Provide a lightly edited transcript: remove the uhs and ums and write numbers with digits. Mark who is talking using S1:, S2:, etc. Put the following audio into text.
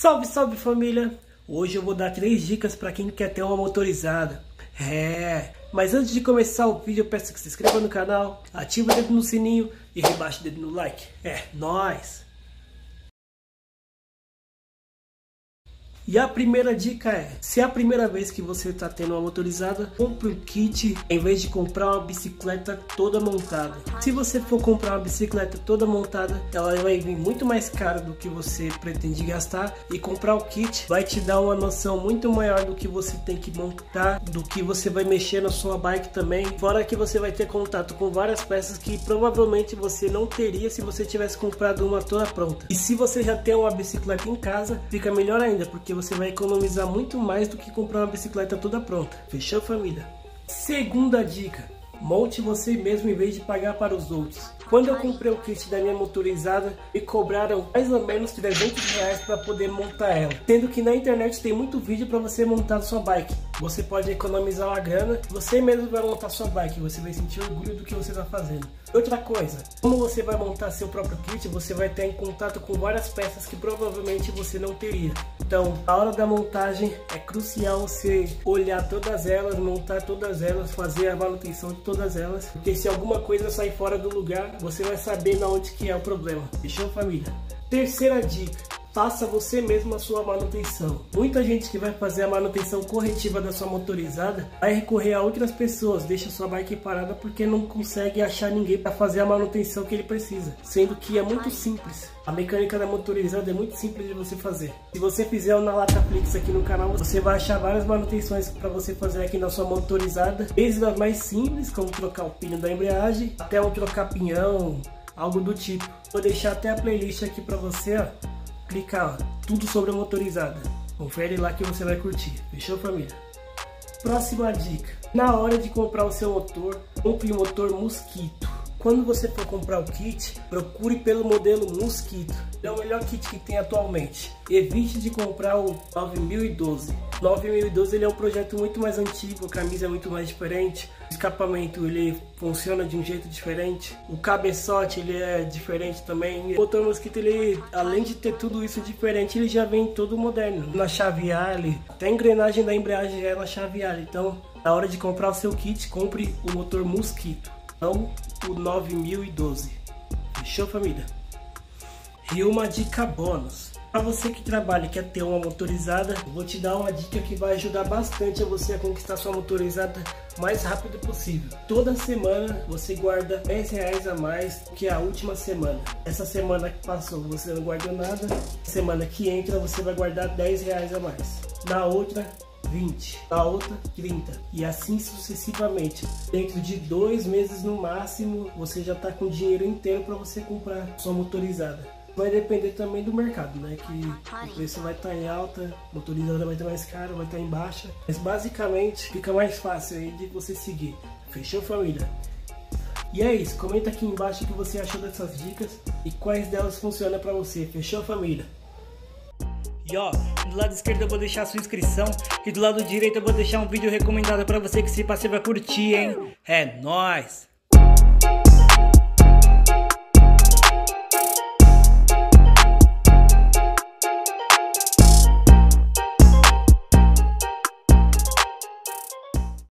S1: Salve, salve família! Hoje eu vou dar 3 dicas para quem quer ter uma motorizada. Mas antes de começar o vídeo eu peço que se inscreva no canal, ative o dedo no sininho e rebaixe o dedo no like. Nóis! E a primeira dica é, se é a primeira vez que você está tendo uma motorizada, compre um kit em vez de comprar uma bicicleta toda montada. Se você for comprar uma bicicleta toda montada, ela vai vir muito mais cara do que você pretende gastar, e comprar o kit vai te dar uma noção muito maior do que você tem que montar, do que você vai mexer na sua bike também, fora que você vai ter contato com várias peças que provavelmente você não teria se você tivesse comprado uma toda pronta. E se você já tem uma bicicleta em casa, fica melhor ainda, porque você vai economizar muito mais do que comprar uma bicicleta toda pronta. Fechou, família? Segunda dica: monte você mesmo em vez de pagar para os outros. Quando eu comprei o kit da minha motorizada, me cobraram mais ou menos R$300 para poder montar ela. Sendo que na internet tem muito vídeo para você montar sua bike. Você pode economizar uma grana, você mesmo vai montar sua bike, você vai sentir orgulho do que você está fazendo. Outra coisa, como você vai montar seu próprio kit, você vai ter em contato com várias peças que provavelmente você não teria. Então, na hora da montagem, é crucial você olhar todas elas, montar todas elas, fazer a manutenção de todas elas, porque se alguma coisa sair fora do lugar, você vai saber na onde que é o problema. Fechou, família? Terceira dica: faça você mesmo a sua manutenção. Muita gente que vai fazer a manutenção corretiva da sua motorizada vai recorrer a outras pessoas, deixa sua bike parada porque não consegue achar ninguém para fazer a manutenção que ele precisa, sendo que é muito simples. A mecânica da motorizada é muito simples de você fazer. Se você fizer o Na Lataflix aqui no canal, você vai achar várias manutenções para você fazer aqui na sua motorizada, desde as mais simples, como trocar o pino da embreagem, até um trocar pinhão, algo do tipo. Vou deixar até a playlist aqui para você, ó. Clicar, ó, tudo sobre a motorizada. Confere lá que você vai curtir. Fechou, família? Próxima dica: na hora de comprar o seu motor, compre o motor Mosquito. Quando você for comprar o kit, procure pelo modelo Mosquito. É o melhor kit que tem atualmente. Evite de comprar o 9012. O 9012 ele é um projeto muito mais antigo, a camisa é muito mais diferente, o escapamento ele funciona de um jeito diferente, o cabeçote ele é diferente também. O motor Mosquito, ele, além de ter tudo isso diferente, ele já vem todo moderno. Na chave Allen, até a engrenagem da embreagem já é na chave Allen. Então, na hora de comprar o seu kit, compre o motor Mosquito, não o 9012. Fechou, família? E uma dica bônus: para você que trabalha e quer ter uma motorizada, vou te dar uma dica que vai ajudar bastante a você a conquistar sua motorizada o mais rápido possível. Toda semana você guarda R$10 a mais que a última semana. Essa semana que passou você não guardou nada, semana que entra você vai guardar R$10 a mais. Na outra, 20, na outra 30, e assim sucessivamente. Dentro de 2 meses no máximo, você já está com o dinheiro inteiro para você comprar sua motorizada. Vai depender também do mercado, né? Que o preço vai estar em alta, a motorizada vai estar mais cara, vai estar em baixa. Mas basicamente fica mais fácil aí de você seguir. Fechou, família? E é isso, comenta aqui embaixo o que você achou dessas dicas e quais delas funcionam para você. Fechou, família? E ó, do lado esquerdo eu vou deixar a sua inscrição e do lado direito eu vou deixar um vídeo recomendado para você que se você vai curtir, hein? É nóis!